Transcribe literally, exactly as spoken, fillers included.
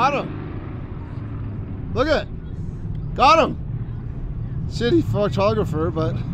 Got him. Look at it. Got him. Shitty photographer, but